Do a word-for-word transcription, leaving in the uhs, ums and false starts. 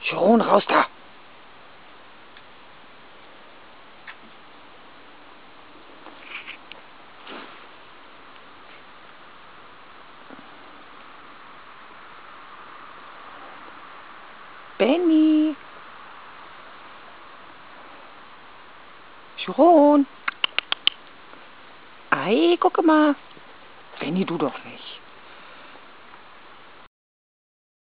Schon raus da! Benny! Schon! Ei, guck mal! Benny, du doch nicht.